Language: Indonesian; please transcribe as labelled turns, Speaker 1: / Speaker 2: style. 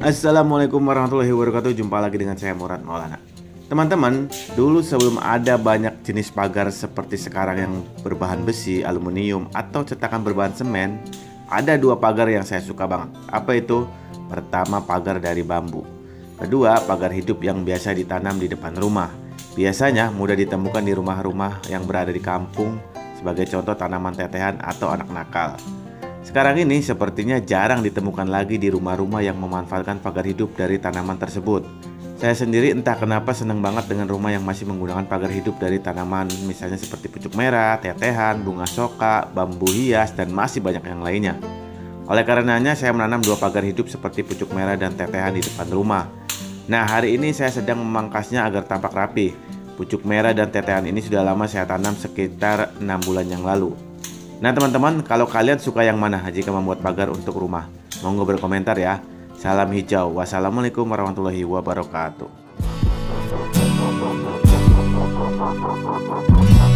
Speaker 1: Assalamualaikum warahmatullahi wabarakatuh. Jumpa lagi dengan saya Murad Maulana. Teman-teman, dulu sebelum ada banyak jenis pagar seperti sekarang yang berbahan besi, aluminium, atau cetakan berbahan semen, ada dua pagar yang saya suka banget. Apa itu? Pertama, pagar dari bambu. Kedua, pagar hidup yang biasa ditanam di depan rumah. Biasanya mudah ditemukan di rumah-rumah yang berada di kampung, sebagai contoh tanaman tetehan atau anak nakal. Sekarang ini sepertinya jarang ditemukan lagi di rumah-rumah yang memanfaatkan pagar hidup dari tanaman tersebut. Saya sendiri entah kenapa senang banget dengan rumah yang masih menggunakan pagar hidup dari tanaman, misalnya seperti pucuk merah, tetehan, bunga soka, bambu hias, dan masih banyak yang lainnya. Oleh karenanya saya menanam dua pagar hidup seperti pucuk merah dan tetehan di depan rumah. Nah, hari ini saya sedang memangkasnya agar tampak rapi. Pucuk merah dan tetehan ini sudah lama saya tanam sekitar 6 bulan yang lalu. Nah teman-teman, kalau kalian suka yang mana jika membuat pagar untuk rumah? Monggo berkomentar ya. Salam hijau. Wassalamualaikum warahmatullahi wabarakatuh.